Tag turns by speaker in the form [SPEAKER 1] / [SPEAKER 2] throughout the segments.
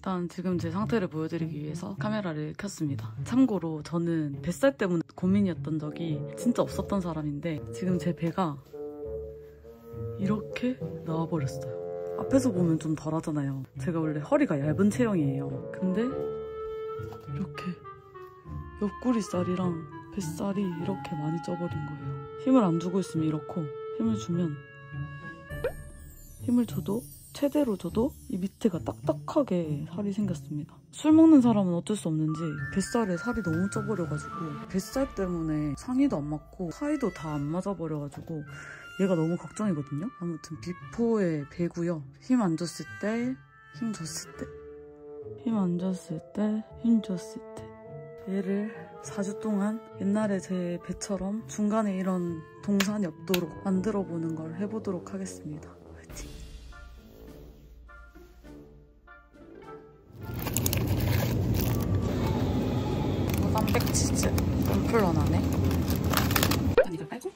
[SPEAKER 1] 일단 지금 제 상태를 보여드리기 위해서 카메라를 켰습니다. 참고로 저는 뱃살 때문에 고민이었던 적이 진짜 없었던 사람인데 지금 제 배가 이렇게 나와버렸어요. 앞에서 보면 좀 덜하잖아요. 제가 원래 허리가 얇은 체형이에요. 근데 이렇게 옆구리살이랑 뱃살이 이렇게 많이 쪄버린 거예요. 힘을 안 주고 있으면 이렇고 힘을 주면 힘을 줘도 최대로 줘도 이 밑에가 딱딱하게 살이 생겼습니다. 술 먹는 사람은 어쩔 수 없는지 뱃살에 살이 너무 쪄버려가지고 뱃살 때문에 상의도 안 맞고 하의도 다 안 맞아버려가지고 얘가 너무 걱정이거든요. 아무튼 비포의 배고요. 힘 안 줬을 때, 힘 줬을 때, 힘 안 줬을 때, 힘 줬을 때. 얘를 4주 동안 옛날에 제 배처럼 중간에 이런 동산이 없도록 만들어보는 걸 해보도록 하겠습니다. 화이팅! 단백치즈 덤플러 나네. 일단 이걸 빼고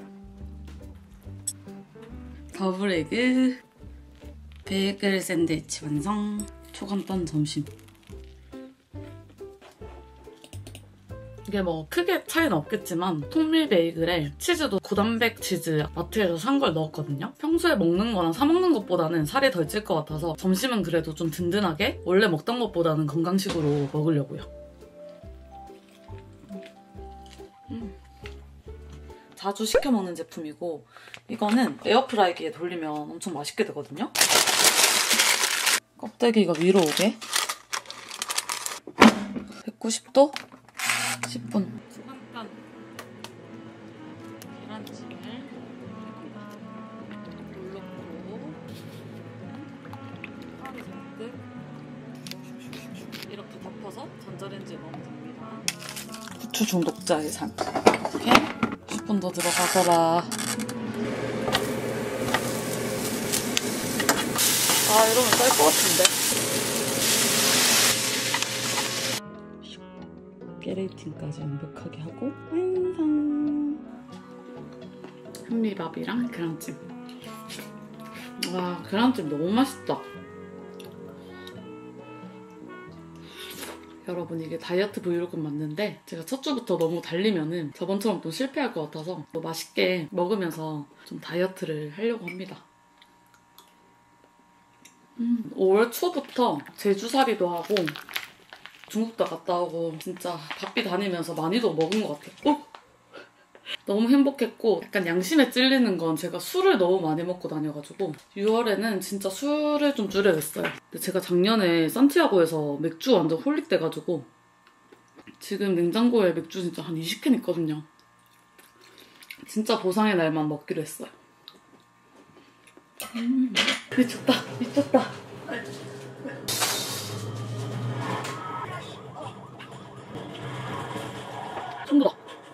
[SPEAKER 1] 더블에그 베이글 샌드위치 완성. 초간단 점심. 이게 뭐 크게 차이는 없겠지만 통밀 베이글에 치즈도 고단백 치즈 마트에서 산 걸 넣었거든요. 평소에 먹는 거랑 사 먹는 것보다는 살이 덜 찔 것 같아서 점심은 그래도 좀 든든하게 원래 먹던 것보다는 건강식으로 먹으려고요. 자주 시켜 먹는 제품이고 이거는 에어프라이기에 돌리면 엄청 맛있게 되거든요. 껍데기가 위로 오게 190도 10분. 초간단 계란찜을 물 넣고 파를 잔뜩 이렇게 덮어서 전자레인지에 넣으면 됩니다. 후추 중독자의 삶. 이렇게 10분 더 들어가더라. 아, 이러면 짤 것 같은데. 깨레이팅까지 완벽하게 하고 완성! 현미밥이랑 계란찜. 와, 계란찜 너무 맛있다. 여러분, 이게 다이어트 브이로그 맞는데 제가 첫 주부터 너무 달리면은 저번처럼 또 실패할 것 같아서 또 맛있게 먹으면서 좀 다이어트를 하려고 합니다. 5월 초부터 제주살이도 하고 중국도 갔다 오고 진짜 바삐 다니면서 많이도 먹은 것 같아요. 너무 행복했고 약간 양심에 찔리는 건 제가 술을 너무 많이 먹고 다녀가지고 6월에는 진짜 술을 좀 줄여야겠어요. 근데 제가 작년에 산티아고에서 맥주 완전 홀릭돼가지고 지금 냉장고에 맥주 진짜 한 20캔 있거든요. 진짜 보상의 날만 먹기로 했어요. 미쳤다 미쳤다. 손들어.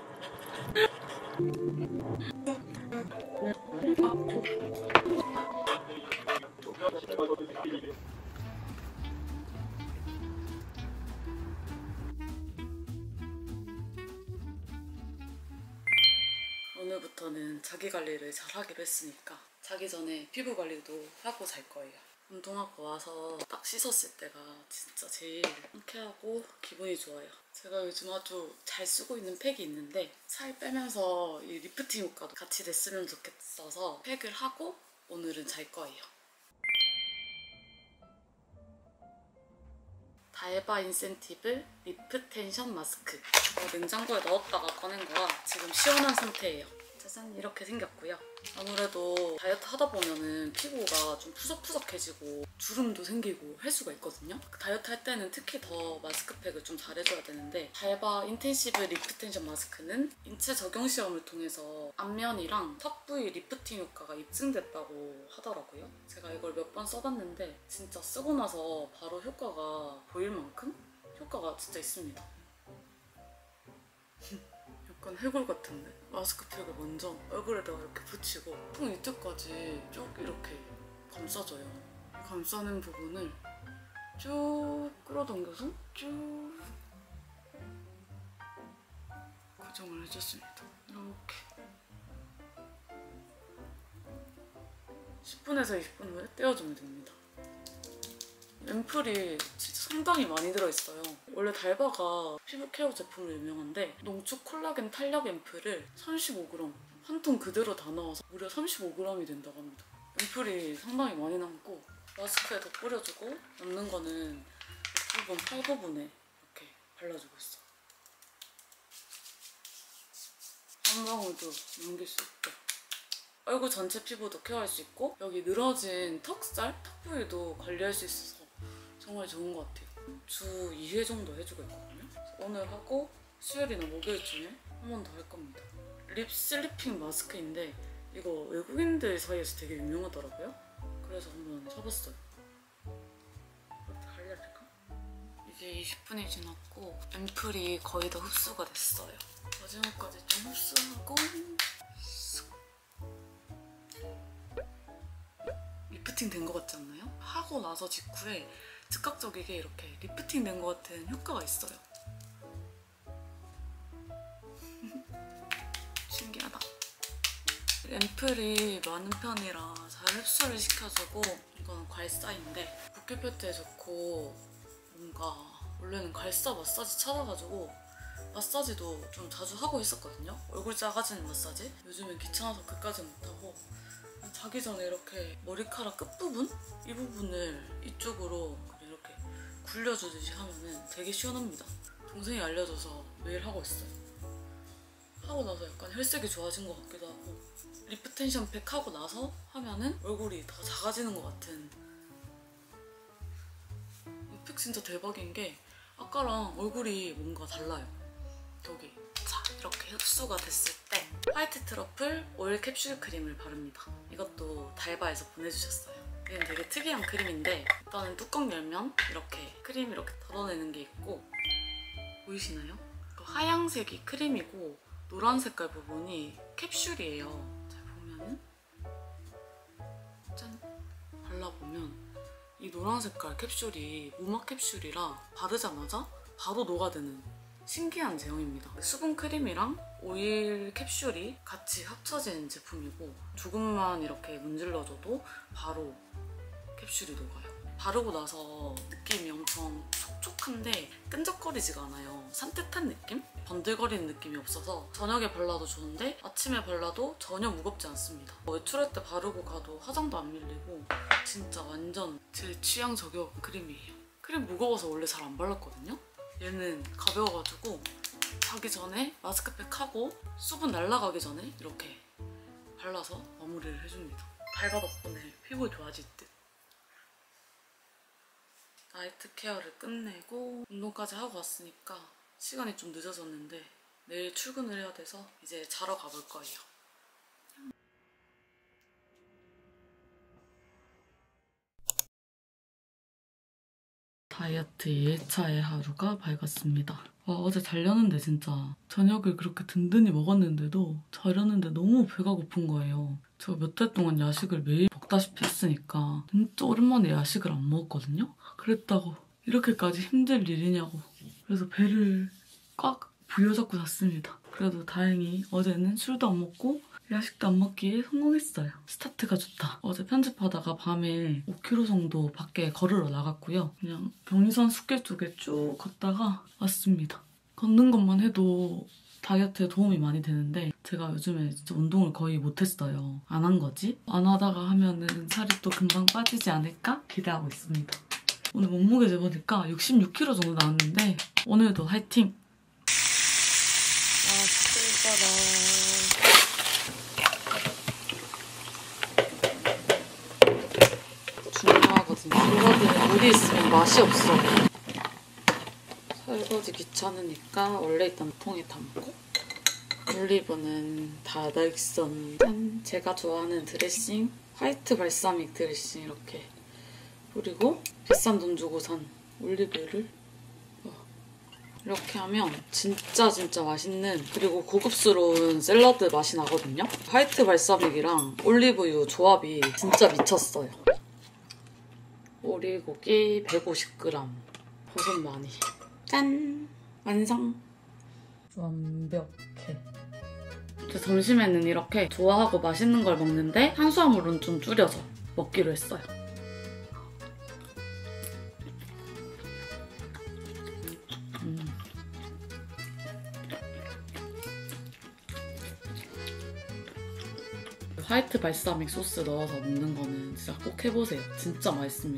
[SPEAKER 1] 오늘부터는 자기 관리를 잘 하기로 했으니까 자기 전에 피부 관리도 하고 잘 거예요. 운동하고 와서 딱 씻었을 때가 진짜 제일 상쾌하고 기분이 좋아요. 제가 요즘 아주 잘 쓰고 있는 팩이 있는데 살 빼면서 이 리프팅 효과도 같이 됐으면 좋겠어서 팩을 하고 오늘은 잘 거예요. 다에바 인센티브 리프 텐션 마스크. 냉장고에 넣었다가 꺼낸 거라 지금 시원한 상태예요. 짜잔, 이렇게 생겼고요. 아무래도 다이어트 하다 보면은 피부가 좀 푸석푸석해지고 주름도 생기고 할 수가 있거든요. 다이어트 할 때는 특히 더 마스크팩을 좀 잘해줘야 되는데 다에바 인텐시브 리프텐션 마스크는 인체 적용 시험을 통해서 앞면이랑 턱 부위 리프팅 효과가 입증됐다고 하더라고요. 제가 이걸 몇 번 써봤는데 진짜 쓰고 나서 바로 효과가 보일 만큼 효과가 진짜 있습니다. 약간 해골 같은데? 마스크팩을 먼저 얼굴에다가 이렇게 붙이고 통 밑에까지 쭉 이렇게 감싸줘요. 감싸는 부분을 쭉 끌어당겨서 쭉 고정을 해줬습니다. 이렇게 10분에서 20분 후에 떼어주면 됩니다. 앰플이 진짜 상당히 많이 들어있어요. 원래 달바가 피부 케어 제품으로 유명한데 농축 콜라겐 탄력 앰플을 35g 한 통 그대로 다 나와서 무려 35g이 된다고 합니다. 앰플이 상당히 많이 남고 마스크에 더 뿌려주고 남는 거는 부분, 팔 부분에 이렇게 발라주고 있어. 한 방울도 남길 수 있게. 얼굴 전체 피부도 케어할 수 있고 여기 늘어진 턱살, 턱 부위도 관리할 수 있어서 정말 좋은 것 같아요. 주 2회 정도 해주고 있거든요. 오늘 하고 수요일이나 목요일쯤에 한 번 더 할 겁니다. 립 슬리핑 마스크인데 이거 외국인들 사이에서 되게 유명하더라고요. 그래서 한번 써봤어요. 이렇게 갈려질까? 이제 20분이 지났고 앰플이 거의 다 흡수가 됐어요. 마지막까지 좀 흡수하고 리프팅 된 것 같지 않나요? 하고 나서 직후에 즉각적이게 이렇게 리프팅 된 것 같은 효과가 있어요. 신기하다. 앰플이 많은 편이라 잘 흡수를 시켜주고 이건 괄사인데 붓기 펴트에 좋고 뭔가 원래는 괄사 마사지 찾아가지고 마사지도 좀 자주 하고 있었거든요. 얼굴 작아지는 마사지. 요즘엔 귀찮아서 그까지는 못하고 자기 전에 이렇게 머리카락 끝부분? 이 부분을 이쪽으로 이렇게 굴려주듯이 하면은 되게 시원합니다. 동생이 알려줘서 매일 하고 있어요. 하고 나서 약간 혈색이 좋아진 것 같기도 하고 리프텐션 팩 하고 나서 하면은 얼굴이 더 작아지는 것 같은. 이 팩 진짜 대박인 게 아까랑 얼굴이 뭔가 달라요. 여기 자 이렇게 흡수가 됐을 때 화이트 트러플 오일 캡슐 크림을 바릅니다. 이것도 달바에서 보내주셨어요. 이건 되게 특이한 크림인데 일단은 뚜껑 열면 이렇게 크림 이렇게 덜어내는 게 있고 보이시나요? 하얀색이 크림이고 노란 색깔 부분이 캡슐이에요. 잘 보면은 짠! 발라보면 이 노란 색깔 캡슐이 무막 캡슐이라 바르자마자 바로 녹아드는 신기한 제형입니다. 수분 크림이랑 오일 캡슐이 같이 합쳐진 제품이고 조금만 이렇게 문질러줘도 바로 캡슐이 녹아요. 바르고 나서 느낌이 엄청 촉촉한데 끈적거리지가 않아요. 산뜻한 느낌? 번들거리는 느낌이 없어서 저녁에 발라도 좋은데 아침에 발라도 전혀 무겁지 않습니다. 외출할 때 바르고 가도 화장도 안 밀리고 진짜 완전 제 취향 저격 크림이에요. 크림 무거워서 원래 잘 안 발랐거든요. 얘는 가벼워가지고 자기 전에 마스크팩 하고 수분 날아가기 전에 이렇게 발라서 마무리를 해줍니다. 달바 덕분에 피부 좋아질 듯. 나이트 케어를 끝내고 운동까지 하고 왔으니까 시간이 좀 늦어졌는데 내일 출근을 해야 돼서 이제 자러 가볼 거예요. 다이어트 2일차의 하루가 밝았습니다. 어제 자려는데 진짜 저녁을 그렇게 든든히 먹었는데도 자려는데 너무 배가 고픈 거예요. 제가 몇 달 동안 야식을 매일 먹다시피 했으니까 진짜 오랜만에 야식을 안 먹었거든요? 그랬다고 이렇게까지 힘들 일이냐고. 그래서 배를 꽉 부여잡고 잤습니다. 그래도 다행히 어제는 술도 안 먹고 야식도 안 먹기에 성공했어요. 스타트가 좋다. 어제 편집하다가 밤에 5km 정도 밖에 걸으러 나갔고요. 그냥 경의선 숲길 쪽에 쭉 걷다가 왔습니다. 걷는 것만 해도 다이어트에 도움이 많이 되는데 제가 요즘에 진짜 운동을 거의 못했어요. 안 한 거지? 안 하다가 하면은 살이 또 금방 빠지지 않을까 기대하고 있습니다. 오늘 몸무게 재보니까 66kg 정도 나왔는데 오늘도 화이팅! 중요하거든요. 설거지는 물이 있으면 맛이 없어. 설거지 귀찮으니까 원래 있던 통에 담고 올리브는 다다익선. 짠! 제가 좋아하는 드레싱 화이트 발사믹 드레싱 이렇게 그리고 비싼 돈 주고 산 올리브유를 이렇게 하면 진짜 맛있는 그리고 고급스러운 샐러드 맛이 나거든요. 화이트 발사믹이랑 올리브유 조합이 진짜 미쳤어요. 오리고기 150g 버섯 많이. 짠! 완성! 완벽해. 점심에는 이렇게 좋아하고 맛있는 걸 먹는데 탄수화물은 좀 줄여서 먹기로 했어요. 화이트 발사믹 소스 넣어서 먹는 거는 진짜 꼭 해보세요. 진짜 맛있습니다.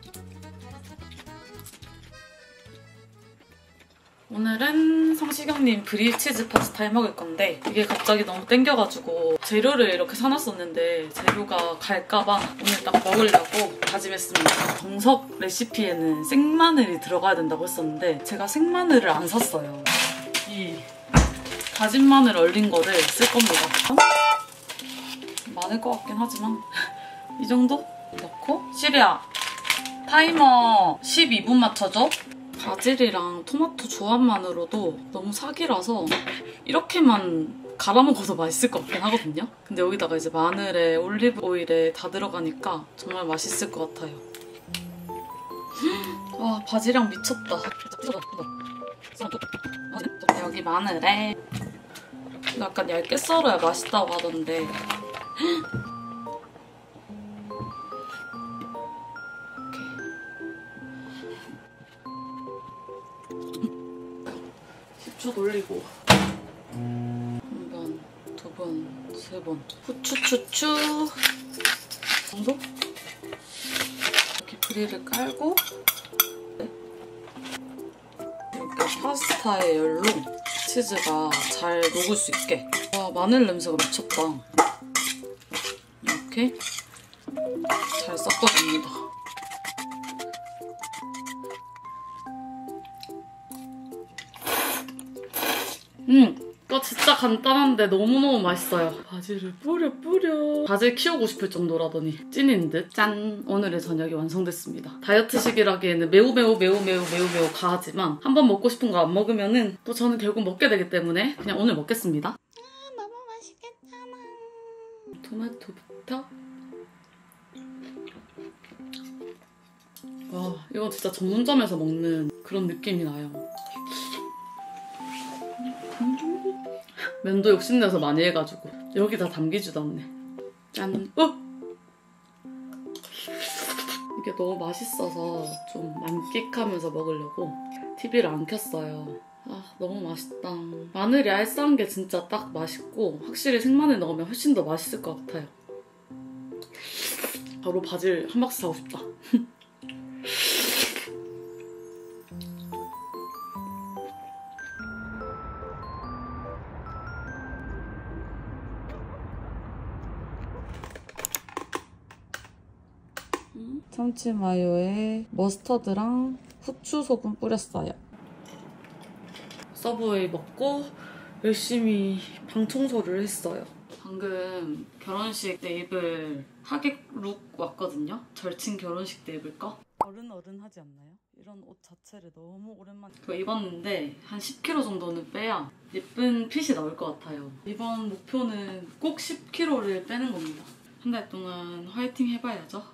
[SPEAKER 1] 오늘은 성시경님 브릴치즈 파스타 해먹을 건데 이게 갑자기 너무 땡겨가지고 재료를 이렇게 사놨었는데 재료가 갈까봐 오늘 딱 먹으려고 다짐했습니다. 정석 레시피에는 생마늘이 들어가야 된다고 했었는데 제가 생마늘을 안 샀어요. 이 다진 마늘 얼린 거를 쓸 겁니다. 많을 것 같긴 하지만 이 정도 넣고 시리아 타이머 12분 맞춰줘. 바질이랑 토마토 조합만으로도 너무 사기라서 이렇게만 갈아 먹어도 맛있을 것 같긴 하거든요. 근데 여기다가 이제 마늘에 올리브 오일에 다 들어가니까 정말 맛있을 것 같아요. 와, 바질향 미쳤다. 여기 마늘에 약간 얇게 썰어야 맛있다고 하던데 올리고 한 번, 두 번, 세 번 후추 정도? 이렇게 그릴을 깔고 이렇게 파스타에 열로 치즈가 잘 녹을 수 있게. 와, 마늘 냄새가 미쳤다. 이렇게 잘 섞어줍니다. 이거 진짜 간단한데 너무너무 맛있어요. 바질을 뿌려. 바질 키우고 싶을 정도라더니 찐인 듯. 짠! 오늘의 저녁이 완성됐습니다. 다이어트식이라기에는 매우 가하지만 한번 먹고 싶은 거 안 먹으면은 또 저는 결국 먹게 되기 때문에 그냥 오늘 먹겠습니다. 너무 맛있겠잖아. 토마토부터. 와, 이건 진짜 전문점에서 먹는 그런 느낌이 나요. 면도 욕심내서 많이 해가지고 여기 다 담기지도 않네. 짠! 이게 너무 맛있어서 좀 만끽하면서 먹으려고 TV를 안 켰어요. 아, 너무 맛있다. 마늘이 알싸한 게 진짜 딱 맛있고 확실히 생마늘 넣으면 훨씬 더 맛있을 것 같아요. 바로 바질 한 박스 사고 싶다. 참치 마요에 머스터드랑 후추 소금 뿌렸어요. 서브웨이 먹고 열심히 방 청소를 했어요. 방금 결혼식 때 입을 하객 룩 왔거든요. 절친 결혼식 때 입을 거. 어른하지 않나요? 이런 옷 자체를 너무 오랜만에 그거 입었는데 한 10kg 정도는 빼야 예쁜 핏이 나올 것 같아요. 이번 목표는 꼭 10kg를 빼는 겁니다. 한 달 동안 화이팅 해봐야죠.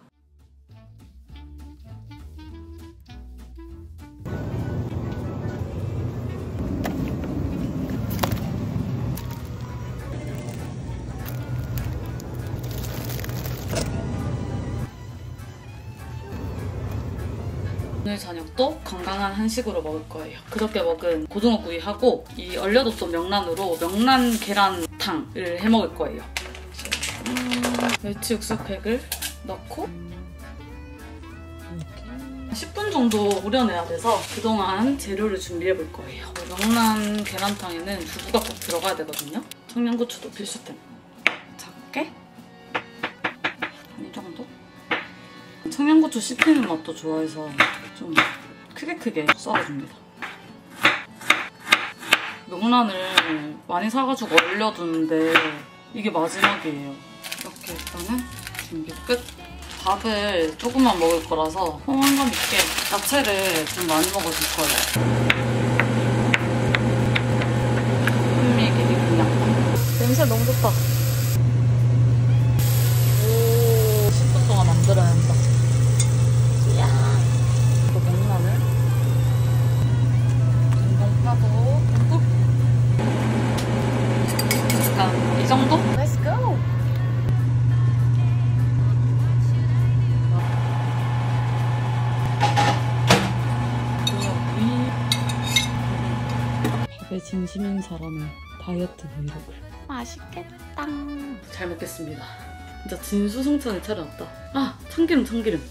[SPEAKER 1] 오늘 저녁도 건강한 한식으로 먹을 거예요. 그저께 먹은 고등어구이하고 이 얼려뒀던 명란으로 명란 계란탕을 해먹을 거예요. 멸치 육수팩을 넣고 10분 정도 우려내야 돼서 그동안 재료를 준비해 볼 거예요. 명란 계란탕에는 두부가 꼭 들어가야 되거든요. 청양고추도 필수템. 작게 이 정도? 청양고추 씹히는 맛도 좋아해서 좀 크게 썰어줍니다. 명란을 많이 사가지고 얼려두는데 이게 마지막이에요. 이렇게 일단은 준비 끝. 밥을 조금만 먹을 거라서 포만감 있게 야채를 좀 많이 먹어줄 거예요. 현미기리 그냥. 냄새 너무 좋다. 오, 10분 동안 만들어낸다. 이야. 또 명란을 듬뿍 듬뿍. 약간 이 정도? Let's go! 밥에 진심인 사람의 다이어트 브이로그. 맛있겠다. 잘 먹겠습니다. 진짜 진수성찬을 차려놨다. 아, 참기름.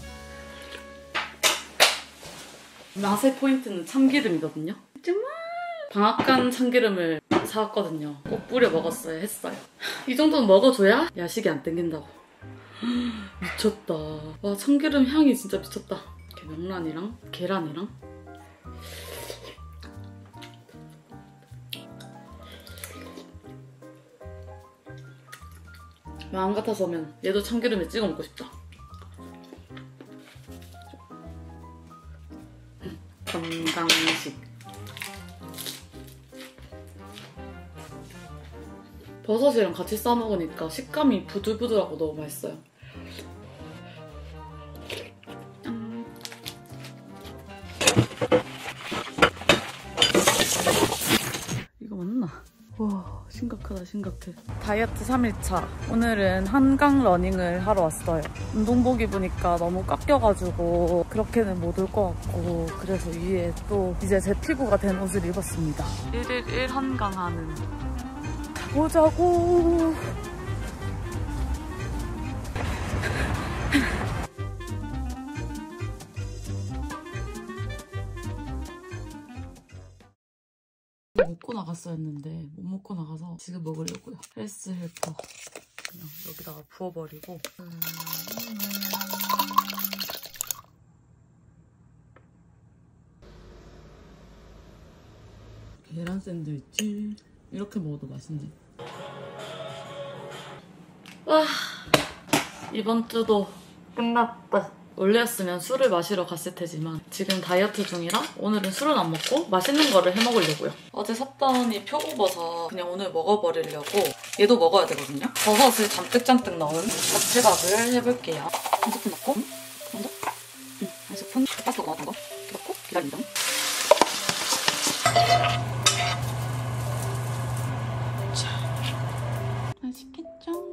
[SPEAKER 1] 맛의 포인트는 참기름이거든요. 정말 방앗간 참기름을 사왔거든요. 꼭 뿌려 먹었어야 했어요. 이 정도는 먹어줘야 야식이 안 땡긴다고. 미쳤다. 와, 참기름 향이 진짜 미쳤다. 이렇게 명란이랑 계란이랑 마음 같아서면 얘도 참기름에 찍어 먹고 싶다. 건강식. 버섯이랑 같이 싸 먹으니까 식감이 부들부들하고 너무 맛있어요. 이거 맞나? 와, 심각하다, 심각해. 다이어트 3일차. 오늘은 한강 러닝을 하러 왔어요. 운동복 입으니까 너무 깎여가지고 그렇게는 못 올 것 같고, 그래서 위에 또 이제 제 피부가 된 옷을 입었습니다. 1일 1한강 하는. 가보자고. 먹고 나갔어야 했는데 못 먹고 나가서 지금 먹으려고요. 헬스 헬퍼 그냥 여기다가 부어버리고. 계란 샌드위치 이렇게 먹어도 맛있네. 와, 이번 주도 끝났다. 원래였으면 술을 마시러 갔을 테지만 지금 다이어트 중이라 오늘은 술은 안 먹고 맛있는 거를 해 먹으려고요. 어제 샀던 이 표고버섯 그냥 오늘 먹어버리려고. 얘도 먹어야 되거든요. 버섯을 잔뜩 넣은 잡채밥을 해볼게요. 한 스푼 넣고, 한 스푼 가스 넣었던 거 넣고 기다리죠. 자, 맛있겠죠?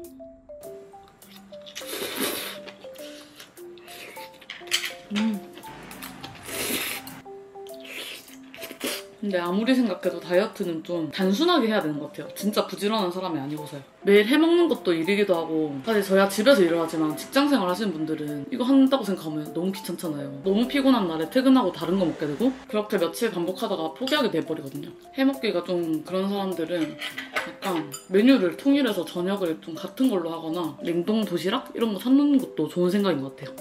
[SPEAKER 1] 근데 아무리 생각해도 다이어트는 좀 단순하게 해야 되는 것 같아요. 진짜 부지런한 사람이 아니고서요. 매일 해먹는 것도 일이기도 하고, 사실 저야 집에서 일을 하지만 직장생활 하시는 분들은 이거 한다고 생각하면 너무 귀찮잖아요. 너무 피곤한 날에 퇴근하고 다른 거 먹게 되고 그렇게 며칠 반복하다가 포기하게 돼버리거든요. 해먹기가 좀 그런 사람들은 약간 메뉴를 통일해서 저녁을 좀 같은 걸로 하거나 냉동 도시락 이런 거 사놓는 것도 좋은 생각인 것 같아요.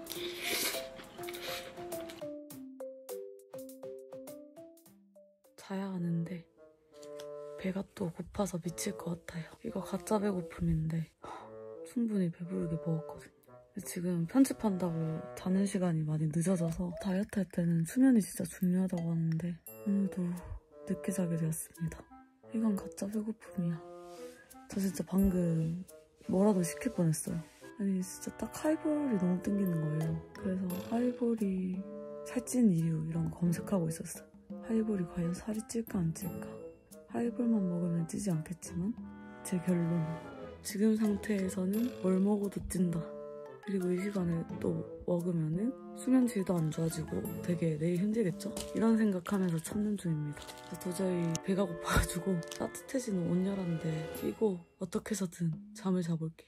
[SPEAKER 1] 자야 하는데 배가 또 고파서 미칠 것 같아요. 이거 가짜 배고픔인데 충분히 배부르게 먹었거든요. 지금 편집한다고 자는 시간이 많이 늦어져서 다이어트 할 때는 수면이 진짜 중요하다고 하는데 오늘도 늦게 자게 되었습니다. 이건 가짜 배고픔이야. 저 진짜 방금 뭐라도 시킬 뻔했어요. 아니 진짜 딱 하이볼이 너무 땡기는 거예요. 그래서 하이볼이 살찐 이유 이런 거 검색하고 있었어요. 하이볼이 과연 살이 찔까 안 찔까? 하이볼만 먹으면 찌지 않겠지만 제 결론, 지금 상태에서는 뭘 먹어도 찐다. 그리고 이 시간에 또 먹으면은 수면질도 안 좋아지고 되게 내일 힘들겠죠? 이런 생각하면서 참는 중입니다. 도저히 배가 고파가지고 따뜻해지는 온열한데 끼고 어떻게 해서든 잠을 자볼게요.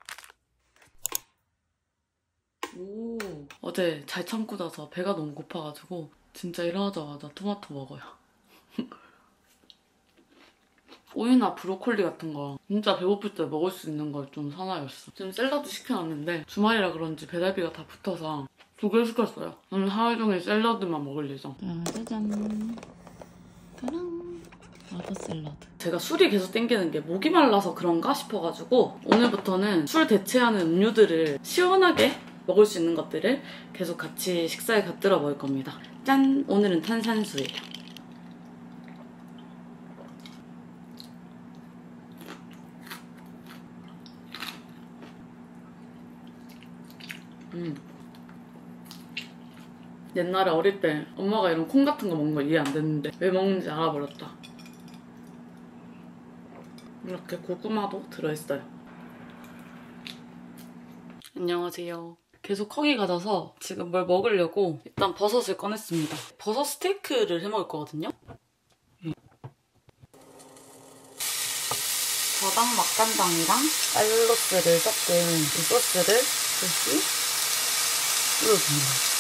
[SPEAKER 1] 오, 어제 잘 참고 자서 배가 너무 고파가지고 진짜 일어나자마자 토마토 먹어요. 오이나 브로콜리 같은 거 진짜 배고플 때 먹을 수 있는 걸 좀 사놔야겠어. 지금 샐러드 시켜놨는데 주말이라 그런지 배달비가 다 붙어서 2개 시켰어요. 오늘 하루 종일 샐러드만 먹을 예정. 짜잔. 따랑. 라더 샐러드. 제가 술이 계속 땡기는 게 목이 말라서 그런가 싶어가지고 오늘부터는 술 대체하는 음료들을 시원하게 먹을 수 있는 것들을 계속 같이 식사에 곁들여 먹을 겁니다. 짠! 오늘은 탄산수예요. 옛날에 어릴 때 엄마가 이런 콩 같은 거 먹는 거 이해 안 됐는데 왜 먹는지 알아버렸다. 이렇게 고구마도 들어있어요. 안녕하세요. 계속 허기 가져서 지금 뭘 먹으려고 일단 버섯을 꺼냈습니다. 버섯 스테이크를 해 먹을 거거든요. 저당 맛간장이랑 쌀로스를 섞은 이 소스를 다시 뿌려줍니다.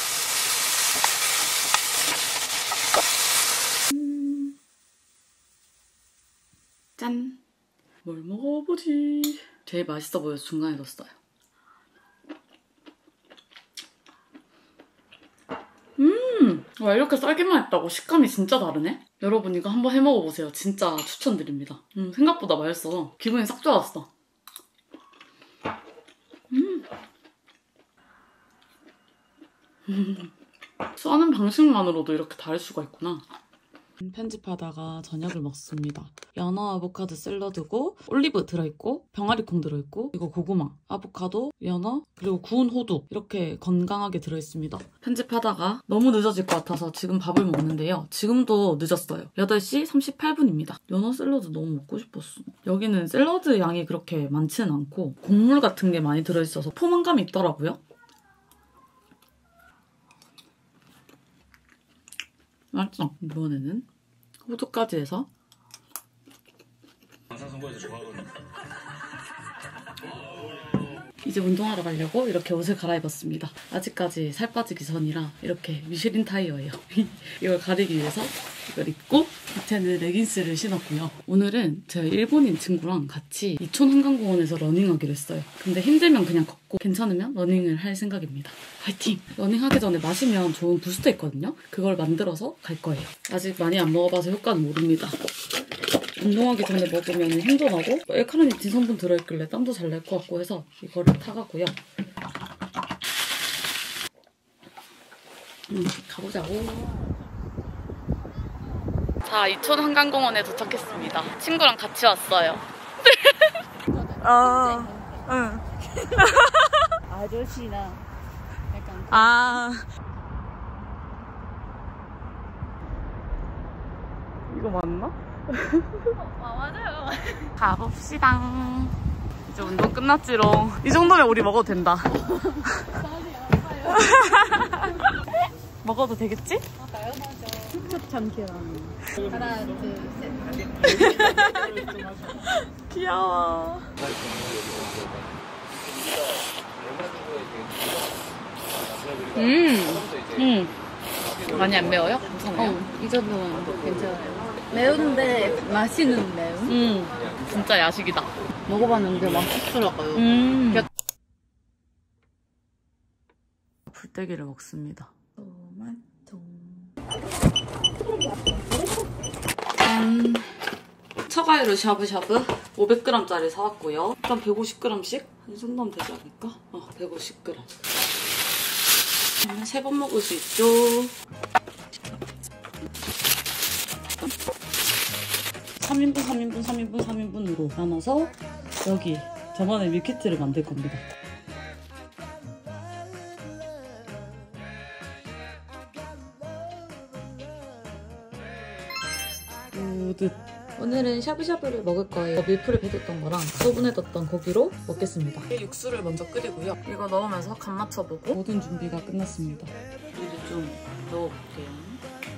[SPEAKER 1] 짠! 뭘 먹어보지? 제일 맛있어 보여서 중간에 넣었어요. 와, 이렇게 썰기만 했다고 식감이 진짜 다르네? 여러분 이거 한번 해먹어보세요. 진짜 추천드립니다. 생각보다 맛있어서 기분이 싹 좋았어. 써는 방식만으로도 이렇게 다를 수가 있구나. 편집하다가 저녁을 먹습니다. 연어 아보카도 샐러드고 올리브 들어있고 병아리콩 들어있고 이거 고구마, 아보카도, 연어, 그리고 구운 호두 이렇게 건강하게 들어있습니다. 편집하다가 너무 늦어질 것 같아서 지금 밥을 먹는데요. 지금도 늦었어요. 8시 38분입니다. 연어 샐러드 너무 먹고 싶었어. 여기는 샐러드 양이 그렇게 많지는 않고 곡물 같은 게 많이 들어있어서 포만감이 있더라고요. 맛있어. 이번에는 호두까지 해서 이제 운동하러 가려고 이렇게 옷을 갈아입었습니다. 아직까지 살 빠지기 전이라 이렇게 미쉐린 타이어예요. 이걸 가리기 위해서 이걸 입고 밑에는 레깅스를 신었고요. 오늘은 제가 일본인 친구랑 같이 이촌 한강공원에서 러닝하기로 했어요. 근데 힘들면 그냥 걷고 괜찮으면 러닝을 할 생각입니다. 화이팅! 러닝하기 전에 마시면 좋은 부스터 있거든요. 그걸 만들어서 갈 거예요. 아직 많이 안 먹어봐서 효과는 모릅니다. 운동하기 전에 먹으면 힘도 나고 엘카르니틴 성분 들어있길래 땀도 잘 날 것 같고 해서 이거를 타가고요. 가보자고. 자, 이촌 한강공원에 도착했습니다. 친구랑 같이 왔어요.
[SPEAKER 2] 응.
[SPEAKER 3] 아저씨나 약간
[SPEAKER 1] 이거 맞나?
[SPEAKER 3] 맞아요.
[SPEAKER 1] 가봅시다. 이제 운동 끝났지롱. 이 정도면 우리 먹어도 된다. 먹어도 되겠지?
[SPEAKER 3] 툭툭 참기랑. 하나, 둘, 셋.
[SPEAKER 1] 귀여워. 많이 안 매워요? 괜찮아요?
[SPEAKER 3] 이 정도면 괜찮아요. 매운데 맛있는 매운?
[SPEAKER 1] 진짜 야식이다.
[SPEAKER 3] 먹어봤는데 맛있더라고요.
[SPEAKER 1] 불떼기를 먹습니다.
[SPEAKER 3] 토마토.
[SPEAKER 1] 짠! 처가위로 샤브샤브 500g짜리 사왔고요. 일단 150g씩 한 정도면 되지 않을까? 150g. 3번 먹을 수 있죠. 3인분, 3인분, 3인분, 3인분으로 나눠서 여기 저번에 밀키트를 만들 겁니다. 우드. 오늘은 샤브샤브를 먹을 거예요. 밀프를 해뒀던 거랑 소분해뒀던 고기로 먹겠습니다. 육수를 먼저 끓이고요. 이거 넣으면서 간 맞춰보고 모든 준비가 끝났습니다. 이제 좀 넣어볼게요.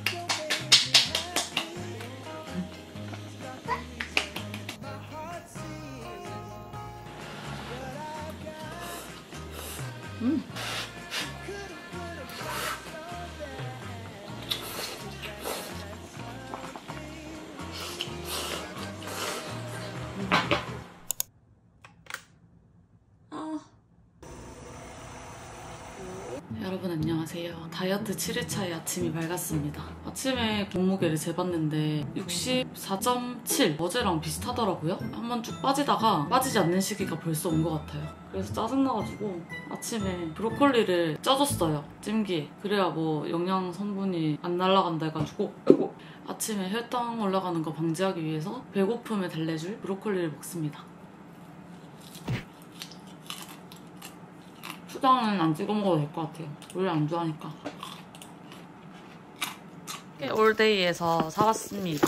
[SPEAKER 1] 여러분 안녕하세요. 다이어트 7일차의 아침이 밝았습니다. 아침에 몸무게를 재봤는데 64.7 어제랑 비슷하더라고요. 한번 쭉 빠지다가 빠지지 않는 시기가 벌써 온 것 같아요. 그래서 짜증나가지고 아침에 브로콜리를 쪄줬어요. 찜기에. 그래야 뭐 영양 성분이 안 날아간다 해가지고 아침에 혈당 올라가는 거 방지하기 위해서 배고픔을 달래줄 브로콜리를 먹습니다. 수정은 안 찍어 먹어도 될 것 같아요. 원래 안 좋아하니까. 올데이에서 사왔습니다.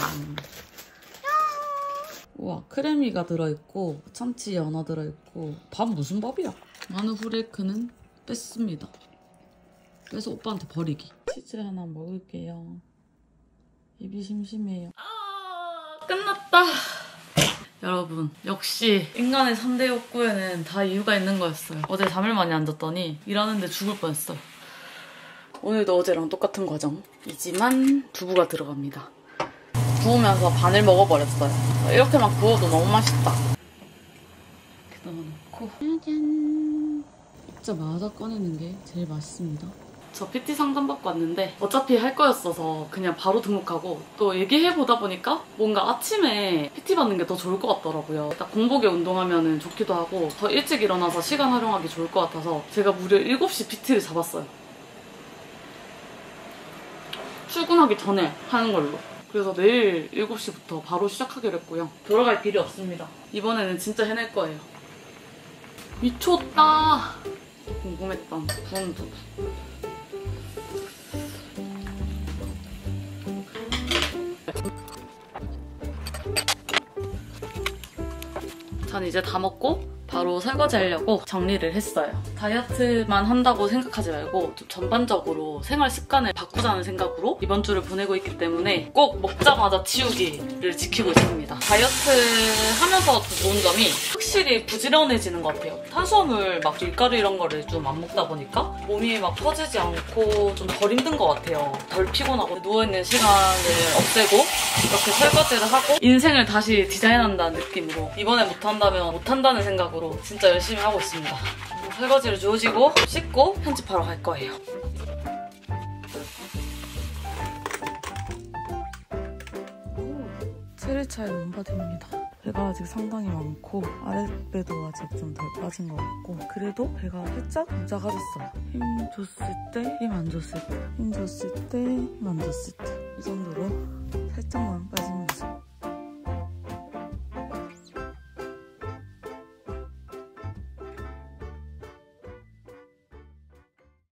[SPEAKER 1] 우와, 크래미가 들어있고 참치 연어 들어있고 밥 무슨 밥이야? 마늘 후레이크는 뺐습니다. 그래서 오빠한테 버리기. 치즈 하나 먹을게요. 입이 심심해요. 끝났다. 여러분, 역시 인간의 3대 욕구에는 다 이유가 있는 거였어요. 어제 잠을 많이 안 잤더니 일하는데 죽을 뻔했어요. 오늘도 어제랑 똑같은 과정이지만 두부가 들어갑니다. 구우면서 반을 먹어버렸어요. 이렇게만 구워도 너무 맛있다. 이렇게 넣어놓고 짜잔! 먹자마자 꺼내는 게 제일 맛있습니다. 저 PT 상담 받고 왔는데 어차피 할 거였어서 그냥 바로 등록하고 또 얘기해보다 보니까 뭔가 아침에 PT 받는 게 더 좋을 것 같더라고요. 딱 공복에 운동하면 좋기도 하고 더 일찍 일어나서 시간 활용하기 좋을 것 같아서 제가 무려 7시 PT를 잡았어요. 출근하기 전에 하는 걸로. 그래서 내일 7시부터 바로 시작하기로 했고요. 돌아갈 필요 없습니다. 이번에는 진짜 해낼 거예요. 미쳤다! 궁금했던 구운 두부. 전 이제 다 먹고 바로 설거지 하려고 정리를 했어요. 다이어트만 한다고 생각하지 말고 좀 전반적으로 생활 습관을 바꾸자는 생각으로 이번 주를 보내고 있기 때문에 꼭 먹자마자 치우기를 지키고 있습니다. 다이어트 하면서 더 좋은 점이 확실히 부지런해지는 것 같아요. 탄수화물 막 밀가루 이런 거를 좀 안 먹다 보니까 몸이 막 퍼지지 않고 좀 덜 힘든 것 같아요. 덜 피곤하고 누워있는 시간을 없애고 이렇게 설거지를 하고 인생을 다시 디자인한다는 느낌으로 이번에 못한다면 못한다는 생각으로 진짜 열심히 하고 있습니다. 설거지를 주워지고 씻고 편집하러 갈 거예요. 체리차의 몸바디입니다. 배가 아직 상당히 많고 아랫배도 아직 좀 덜 빠진 것 같고 그래도 배가 살짝 작아졌어요. 힘 줬을 때, 힘 안 줬을 때, 힘 줬을 때, 힘 안 줬을 때 이 정도로 살짝만 빠진 모습.